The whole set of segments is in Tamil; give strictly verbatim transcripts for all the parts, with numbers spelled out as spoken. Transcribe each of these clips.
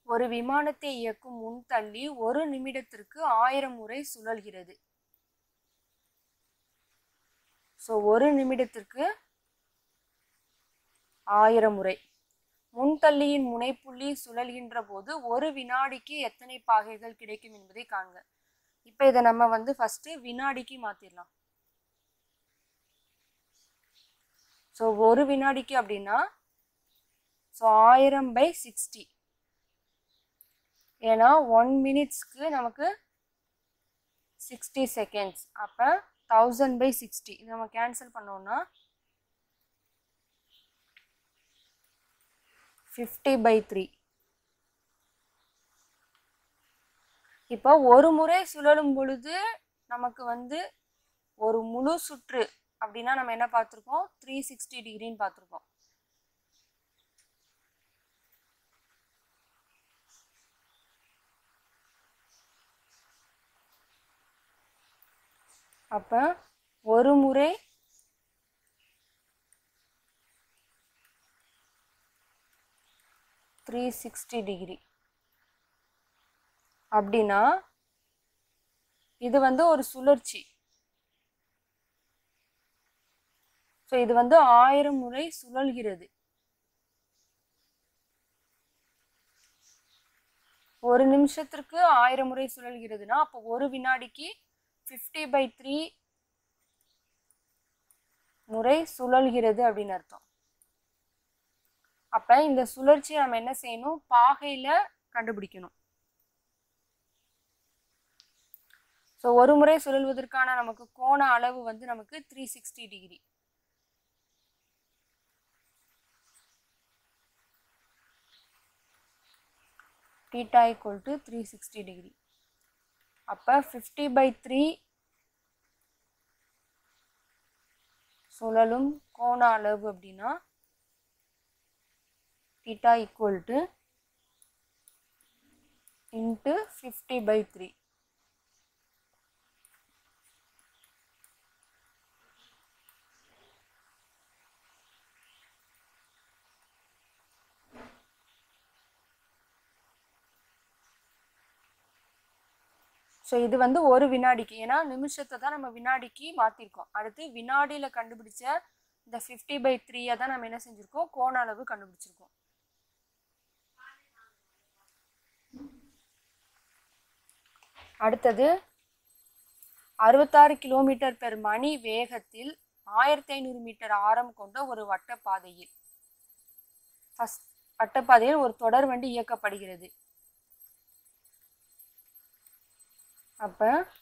ஒரு விமானத்தை இயக்கும் முன்தள்ளி ஒரு நிமிடத்திற்கு ஆயிரம் முறை சுழல்கிறது. ஸோ ஒரு நிமிடத்திற்கு ஆயிரம் முறை. முன்தள்ளியின் முனைப்புள்ளி சுழல்கின்ற போது ஒரு வினாடிக்கு எத்தனை பாகைகள் கிடைக்கும் என்பதை காண்க. இப்போ இதை நம்ம வந்து ஃபர்ஸ்ட் வினாடிக்கு மாத்திரலாம். ஸோ ஒரு வினாடிக்கு அப்படின்னா ஸோ ஆயிரம் பை சிக்ஸ்டி. ஏன்னா ஒன் மினிட்ஸ்க்கு நமக்கு சிக்ஸ்டி செகண்ட்ஸ். அப்போ தௌசண்ட் பை சிக்ஸ்டி இது நம்ம கேன்சல் பண்ணோம்னா ஃபிஃப்டி பை த்ரீ. இப்போ ஒரு முறை சுழலும் பொழுது நமக்கு வந்து ஒரு முழு சுற்று அப்படின்னா நம்ம என்ன பார்த்துருக்கோம், த்ரீ சிக்ஸ்டி டிகிரின்னு பார்த்துருக்கோம். அப்போ ஒரு முறை த்ரீ சிக்ஸ்டி டிகிரி அப்படின்னா இது வந்து ஒரு சுழற்சி. ஸோ இது வந்து ஆயிரம் முறை சுழல்கிறது. ஒரு நிமிஷத்திற்கு ஆயிரம் முறை சுழல்கிறதுனா அப்போ ஒரு வினாடிக்கு ஃபிஃப்டி பை த்ரீ முறை சுழல்கிறது அப்படின்னு அர்த்தம். அப்ப இந்த சுழற்சியை நம்ம என்ன செய்யணும், பாகையில கண்டுபிடிக்கணும். ஸோ ஒரு முறை சுழல்வதற்கான நமக்கு கோண அளவு வந்து நமக்கு three sixty degree. theta equal to three sixty degree. அப்போ ஃபிஃப்டி பை த்ரீ சுழலும் கோண அளவு அப்படின்னா theta equal to into fifty by three. So இது வந்து ஒரு வினாடிக்கு, ஏன்னா நிமிஷத்தை தான் நம்ம வினாடிக்கு மாற்றிருக்கோம். அடுத்து வினாடியில் கண்டுபிடிச்ச இந்த ஃபிஃப்டி பை த்ரீயை தான் நம்ம என்ன செஞ்சுருக்கோம், கோண அளவு கண்டுபிடிச்சிருக்கோம். அடுத்தது அறுபத்தாறு கிலோமீட்டர் பெர் மணி வேகத்தில் ஆயிரத்தி ஐநூறு மீட்டர் ஆரம் கொண்ட ஒரு வட்டப்பாதையில் ஃபஸ்ட் வட்டப்பாதையில் ஒரு தொடர் வண்டி இயக்கப்படுகிறது. அப்ப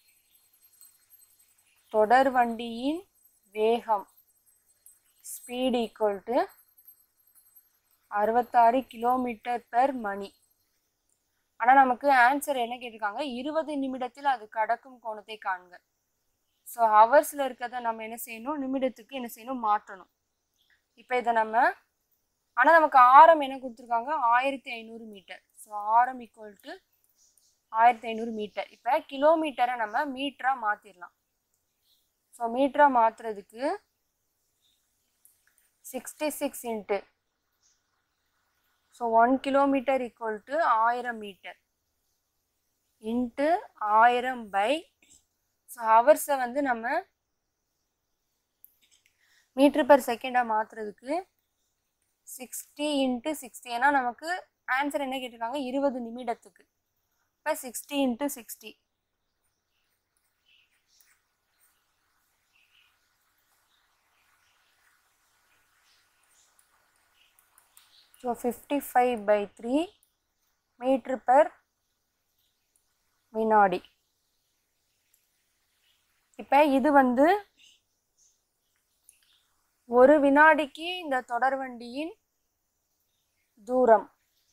தொடர் வண்டியின் வேகம் ஸ்பீட் ஈக்குவல் டு அறுபத்தாறு கிலோமீட்டர் பெர் மணி. ஆனால் நமக்கு ஆன்சர் என்ன கேட்டிருக்காங்க, இருபது நிமிடத்தில் அது கடக்கும் கோணத்தை காண்க. ஸோ ஹவர்ஸில் இருக்கிறத நம்ம என்ன செய்யணும், நிமிடத்துக்கு என்ன செய்யணும், மாற்றணும். இப்போ இதை நம்ம ஆனால் நமக்கு ஆரம் என்ன கொடுத்துருக்காங்க, ஆயிரத்தி ஐநூறு மீட்டர். ஸோ ஆரம் ஈக்குவல் டு ஆயிரத்தி ஐநூறு மீட்டர். இப்போ கிலோமீட்டரை நம்ம மீட்டராக மாற்றிடலாம். ஸோ மீட்டராக மாற்றுறதுக்கு sixty six into so one kilometre equal to ஆயிரம் மீட்டர் இன்ட்டு ஆயிரம் பை ஸோ ஹவர்ஸை வந்து நம்ம மீட்ரு பெர் செகண்டாக மாற்றுறதுக்கு சிக்ஸ்டி இன்ட்டு சிக்ஸ்டி. ஏன்னா நமக்கு ஆன்சர் என்ன கேட்டிருக்காங்க, இருபது நிமிடத்துக்கு. இப்போ sixty into sixty so fifty five by three metre per வினாடி. இப்போ இது வந்து ஒரு வினாடிக்கு இந்த தொடர்வண்டியின் தூரம்.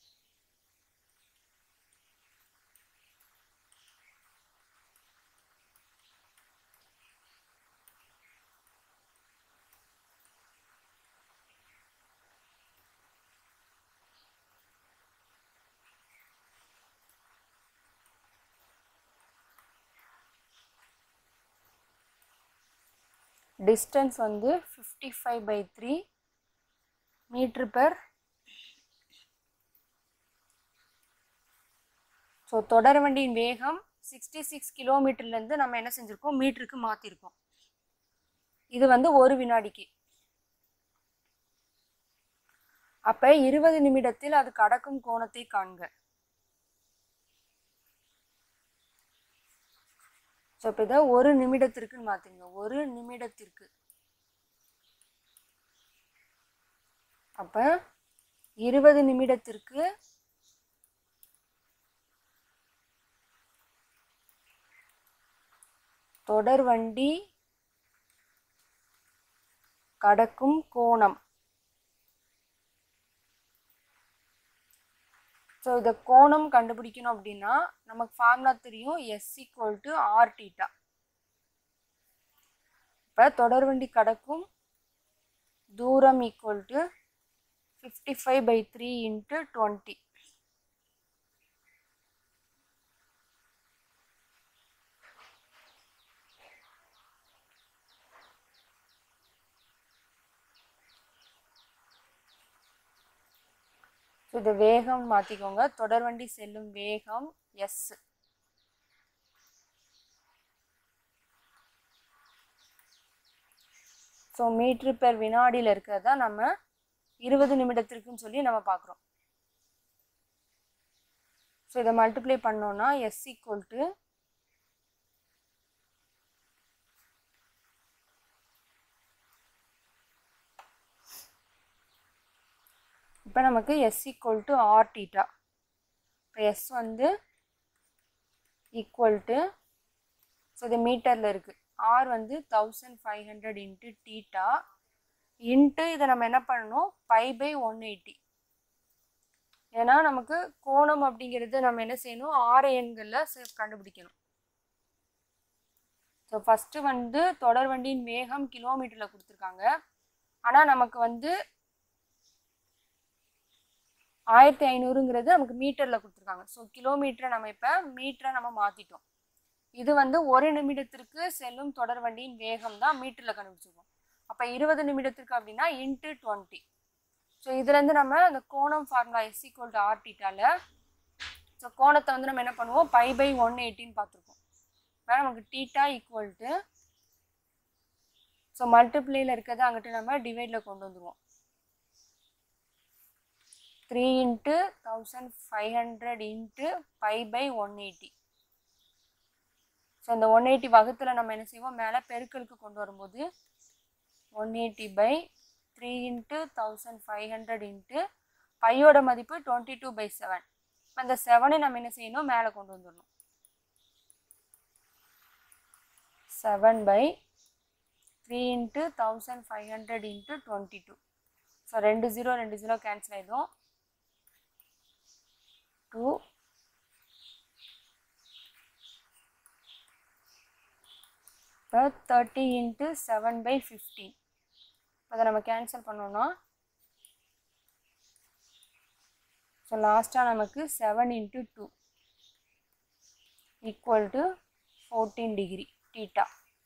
டிஸ்டன்ஸ் வந்து fifty five by three metre per so தொடர் வண்டியின் வேகம் சிக்ஸ்டி சிக்ஸ் கிலோமீட்டர்லேருந்து நம்ம என்ன செஞ்சுருக்கோம், மீட்டருக்கு மாற்றிருக்கோம். இது வந்து ஒரு வினாடிக்கு. அப்போ இருபது நிமிடத்தில் அது கடக்கும் கோணத்தை காண்க. ஸோ இப்போ இதை ஒரு நிமிடத்திற்குன்னு மாற்றிங்க. ஒரு நிமிடத்திற்கு. அப்போ இருபது நிமிடத்திற்கு தொடர் வண்டி கடக்கும் கோணம். ஸோ இதை கோணம் கண்டுபிடிக்கணும் அப்படின்னா நமக்கு ஃபார்முலா தெரியும், S equal to R theta. இப்போ தொடர் வண்டி கடக்கும் தூரம் equal to fifty five by three into twenty. இது வேகம் மாற்றிக்கோங்க. தொடர் வண்டி செல்லும் வேகம் எஸ். ஸோ மீட்ரு பெர் வினாடியில் இருக்கிறதா நம்ம இருபது நிமிடத்திற்குன்னு சொல்லி நம்ம பார்க்குறோம். ஸோ இதை மல்டிப்ளை பண்ணோன்னா எஸ் ஈக்குவல் டு இப்போ நமக்கு S equal to R theta. இப்போ எஸ் வந்து ஈக்குவல் டு, ஸோ இது மீட்டரில் இருக்குது, ஆர் வந்து thousand five hundred into theta into இதை நம்ம என்ன பண்ணணும், பை பை ஒன் எயிட்டி. ஏன்னா நமக்கு கோணம் அப்படிங்கிறது நம்ம என்ன செய்யணும், ஆறு எண்களில் கண்டுபிடிக்கணும். ஸோ ஃபஸ்ட்டு வந்து தொடர் வண்டியின் வேகம் கிலோமீட்டரில் கொடுத்துருக்காங்க. ஆனால் நமக்கு வந்து ஆயிரத்தி ஐநூறுங்கிறது நமக்கு மீட்டரில் கொடுத்துருக்காங்க. ஸோ கிலோமீட்டரை நம்ம இப்போ மீட்டரை நம்ம மாற்றிட்டோம். இது வந்து ஒரு நிமிடத்திற்கு செல்லும் தொடர் வண்டியின் வேகம் தான் மீட்டரில் கண்டுபிடிச்சிருக்கோம். அப்போ இருபது நிமிடத்திற்கு அப்படின்னா இன்ட்டு டுவெண்ட்டி. ஸோ இதுலேருந்து நம்ம அந்த கோணம் formula S equal to R டீட்டாவில் ஸோ கோணத்தை வந்து நம்ம என்ன பண்ணுவோம், பை பை ஒன் எயிட்டின்னு பார்த்துருக்கோம். இப்போ நமக்கு டீட்டா ஈக்குவல் டு, ஸோ மல்டிப்ளையில் இருக்கிறத அங்கிட்டு நம்ம டிவைடில் கொண்டு வந்துடுவோம். Three into thousand five hundred into pi by one eighty. So இந்த ஒன் எயிட்டி வகுத்தில் நம்ம என்ன செய்வோம், மேலே பெருக்கலுக்கு கொண்டு வரும்போது one eighty by three into thousand five hundred into பையோட மதிப்பு டுவெண்ட்டி டூ பை செவன். இப்போ இந்த செவனை நம்ம என்ன செய்யணும், மேலே கொண்டு வந்துடணும். Seven by three into thousand five hundred into twenty two. So ரெண்டு ஜீரோ ரெண்டு ஜீரோ கேன்சல் ஆகிடும். டூ இப்போ thirty into seven by fifteen. அதை நம்ம கேன்சல் பண்ணோன்னா ஸோ லாஸ்ட்டாக நமக்கு seven into two equal to fourteen degree theta.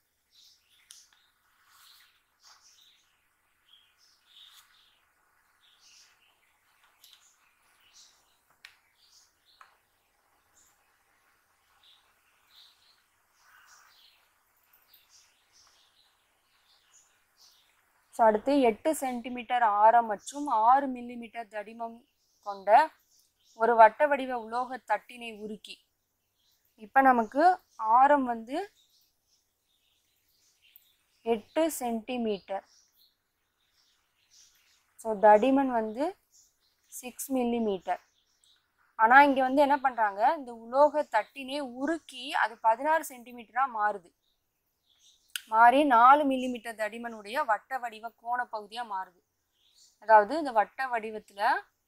So அடுத்து எட்டு சென்டிமீட்டர் ஆரம் மற்றும் ஆறு மில்லிமீட்டர் தடிமம் கொண்ட ஒரு வட்ட வடிவ உலோக தட்டினை உருக்கி, இப்போ நமக்கு ஆரம் வந்து எட்டு சென்டிமீட்டர், ஸோ தடிமன் வந்து சிக்ஸ் மில்லிமீட்டர். ஆனால் இங்கே வந்து என்ன பண்ணுறாங்க, இந்த உலோக தட்டினை உருக்கி அது பதினாறு சென்டிமீட்டராக மாறுது. மாறி நாலு மில்லிமீட்டர் தடிமனுடைய வட்ட வடிவ கோண பகுதியாக மாறுது. அதாவது இந்த வட்ட வடிவத்தில்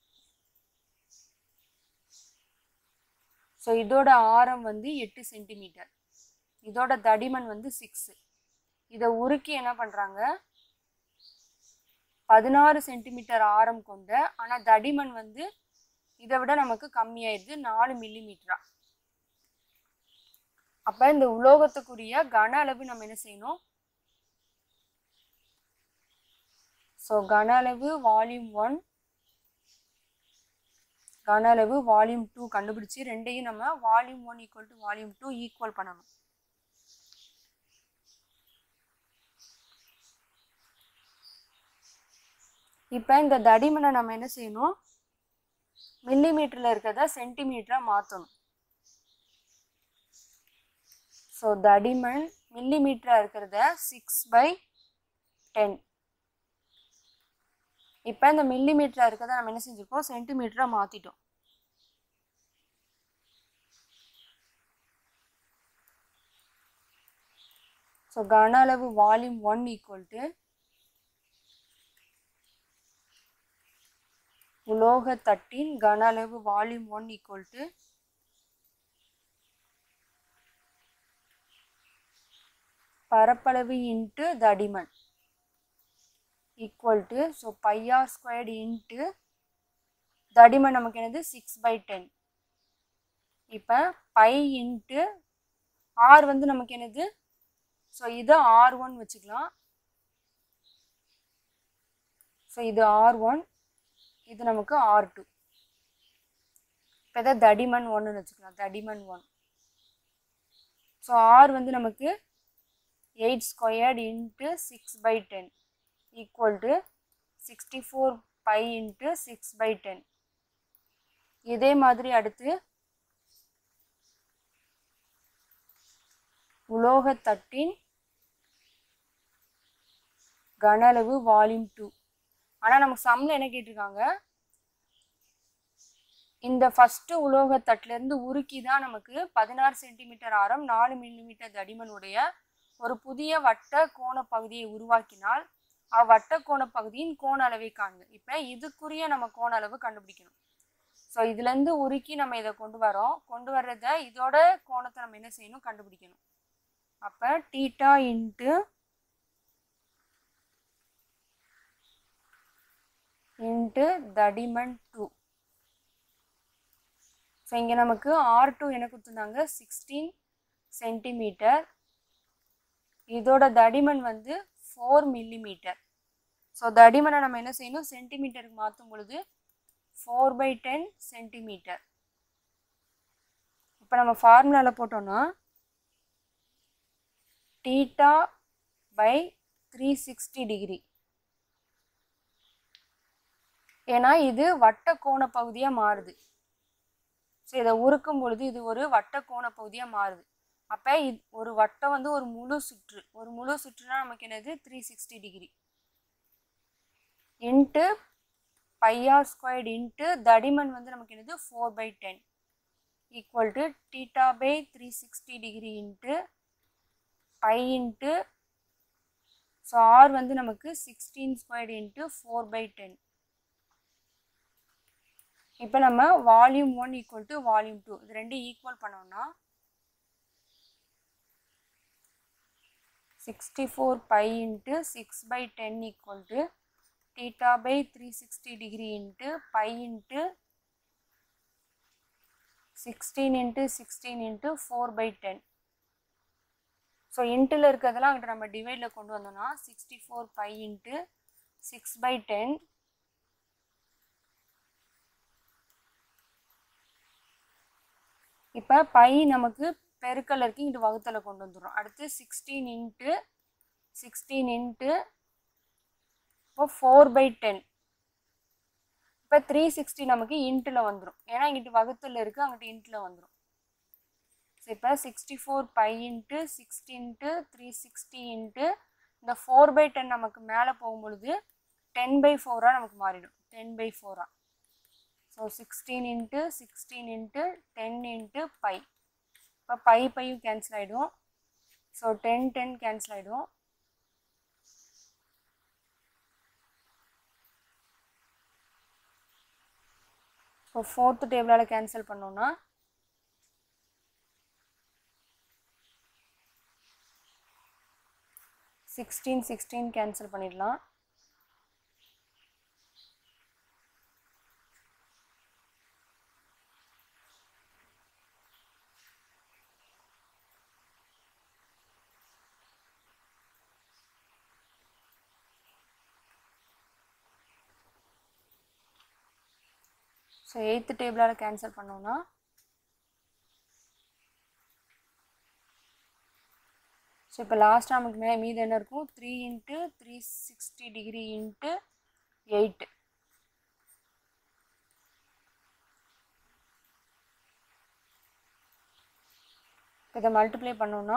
ஸோ இதோட ஆரம் வந்து எட்டு சென்டிமீட்டர், இதோட தடிமன் வந்து சிக்ஸு. இதை உருக்கி என்ன பண்ணுறாங்க, பதினாறு சென்டிமீட்டர் ஆரம் கொண்ட ஆனால் தடிமன் வந்து இதை விட நமக்கு கம்மியாயிருது, நாலு மில்லிமீட்டரா. அப்போ இந்த உலோகத்துக்குரிய கன அளவு நம்ம என்ன செய்யணும், ஸோ கன அளவு வால்யூம் ஒன் கன அளவு வால்யூம் டூ கண்டுபிடிச்சி ரெண்டையும் நம்ம volume one equal to volume two equal பண்ணணும். இப்போ இந்த தடிமனை நம்ம என்ன செய்யணும், மில்லி மீட்டரில் இருக்கிறத சென்டிமீட்டராக மாற்றணும். ஸோ தடிமன் மில்லி மீட்டராக இருக்கிறத சிக்ஸ் பை டென். இப்போ இந்த மில்லி மீட்டராக இருக்கிறத நம்ம என்ன செஞ்சுருக்கோம், சென்டிமீட்டராக மாற்றிட்டோம். ஸோ கன அளவு வால்யூம் ஒன் ஈக்குவல் டு உலோக தட்டின் கன அளவு வால்யூம் ஒன் ஈக்குவல் டு பரப்பளவு இன்ட்டு தடிமன் equal to so pi R squared into தடிமன் நமக்கு என்னது சிக்ஸ் பை டென். இப்போ பை இன்ட்டு ஆர் வந்து நமக்கு என்னது, ஸோ இது ஆர் ஒன் வச்சுக்கலாம். ஸோ இது ஆர் ஒன், இது நமக்கு ஆர் டூ. இப்போ இதை தடிமன் ஒன்றுன்னு வச்சுக்கலாம், தடிமன் ஒன். ஸோ ஆர் வந்து நமக்கு eight squared into six by ten equal to sixty four pi into six by ten. இதே மாதிரி அடுத்து உலோகத்தட்டின் கன அளவு வால்யூம் டூ. ஆனால் நமக்கு சம்மில் என்ன கேட்டிருக்காங்க, இந்த ஃபஸ்ட்டு உலோகத்தட்டிலேருந்து உருக்கி தான் நமக்கு பதினாறு சென்டிமீட்டர் ஆரம் நாலு மில்லிமீட்டர் தடிமனுடைய ஒரு புதிய வட்ட கோண பகுதியை உருவாக்கினால் அவ்வட்ட கோண பகுதியின் கோண அளவை காண்க. இப்போ இதுக்குரிய நம்ம கோண அளவு கண்டுபிடிக்கணும். ஸோ இதுலேருந்து உருக்கி நம்ம இதை கொண்டு வரோம், கொண்டு வர்றத இதோட கோணத்தை நம்ம என்ன செய்யணும், கண்டுபிடிக்கணும். அப்போ டீட்டா இன்ட்டு இன்ட்டு தடிமன் டூ. ஸோ இங்கே நமக்கு ஆர் டூ என்ன கொடுத்துருந்தாங்க, சிக்ஸ்டீன் சென்டிமீட்டர். இதோட தடிமன் வந்து ஃபோர் மில்லிமீட்டர். ஸோ தடிமனை நம்ம என்ன செய்யணும், சென்டிமீட்டருக்கு மாற்றும் பொழுது ஃபோர் பை டென் சென்டிமீட்டர். இப்போ நம்ம ஃபார்முலாவில் போட்டோம்னா theta by three sixty degree. ஏன்னா இது வட்ட கோண பகுதியாக மாறுது. ஸோ இதை உருக்கும் பொழுது இது ஒரு வட்ட கோண பகுதியாக மாறுது. அப்போ இது ஒரு வட்டம் வந்து ஒரு முழு சுற்று, ஒரு முழு சுற்றுனா நமக்கு என்னது three sixty degree into pi R squared into தடிமன் வந்து நமக்கு என்னது four by ten equal to theta by three sixty degree into pi into so R வந்து நமக்கு sixteen squared into four by ten. இப்போ நம்ம volume one equal to volume two இது ரெண்டு ஈக்குவல் பண்ணோம்னா sixty four pi into six by ten equal to theta by three sixty degree into pi into sixteen into sixteen into four by ten. So இன்ட்டில் இருக்கிறதெல்லாம் அங்கிட்ட நம்ம டிவைடில் கொண்டு வந்தோம்னா sixty four pi into six by ten இப்போ பை நமக்கு பெருக்கல் இருக்கு, இங்கிட்டு வகுத்தலை கொண்டு வந்துடும். அடுத்து சிக்ஸ்டீன் இன்ட்டு சிக்ஸ்டீன் இன்ட்டு இப்போ ஃபோர் பை டென். இப்போ த்ரீ சிக்ஸ்டி நமக்கு இன்ட்டில் வந்துடும், ஏன்னா இங்கிட்டு வகுத்தில் இருக்குது, அங்கிட்டு இன்ட்டில் வந்துடும். ஸோ இப்போ sixty four pi into sixty into three sixty into இந்த ஃபோர் பை டென் நமக்கு மேலே போகும்பொழுது டென் பை ஃபோராக நமக்கு மாறிடும், டென் பை ஃபோராக. So sixteen into sixteen into ten into pi. இப்போ பை பையும் கேன்சல் ஆகிடும். ஸோ டென் டென் கேன்சல் ஆகிடும். ஸோ ஃபோர்த்து டேபிளால் கேன்சல் பண்ணோன்னா சிக்ஸ்டீன் சிக்ஸ்டீன் கேன்சல் பண்ணிடலாம். ஸோ எயித்து டேபிளால் கேன்சல் பண்ணோன்னா ஸோ இப்போ லாஸ்ட்டாக நமக்கு மே மீது என்ன இருக்கும் three into three sixty degree into eight இதை மல்டிப்ளை பண்ணோன்னா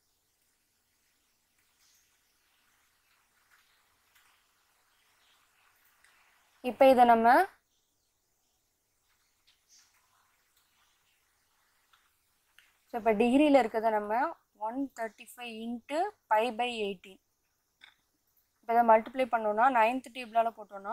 இப்போ இதை நம்ம ஸோ இப்போ டிகிரியில் இருக்கிறத நம்ம one thirty five into pi by eighteen இப்போ இதை மல்டிப்ளை பண்ணோன்னா நைன்த் டேபிளால் போட்டோன்னா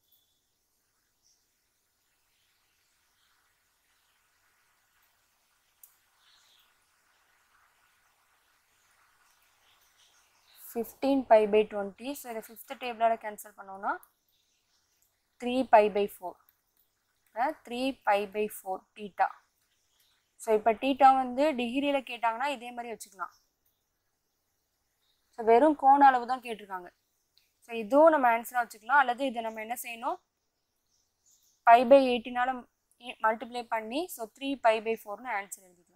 fifteen pi by twenty so இதை ஃபிஃப்த் டேபிளால் கேன்சல் பண்ணோன்னா three pi by four three pi by four theta. So இப்போ டீட்டா வந்து டிகிரியில் கேட்டாங்கன்னா இதே மாதிரி வச்சுக்கலாம். ஸோ வெறும் கோண அளவு தான் கேட்டிருக்காங்க. ஸோ இதுவும் நம்ம ஆன்சராக வச்சுக்கலாம். அல்லது இதை நம்ம என்ன செய்யணும் பை பை எயிட்டினால் மல்டிப்ளை பண்ணி ஸோ த்ரீ பை பை ஃபோர்னு ஆன்சர் எழுதிக்கலாம்.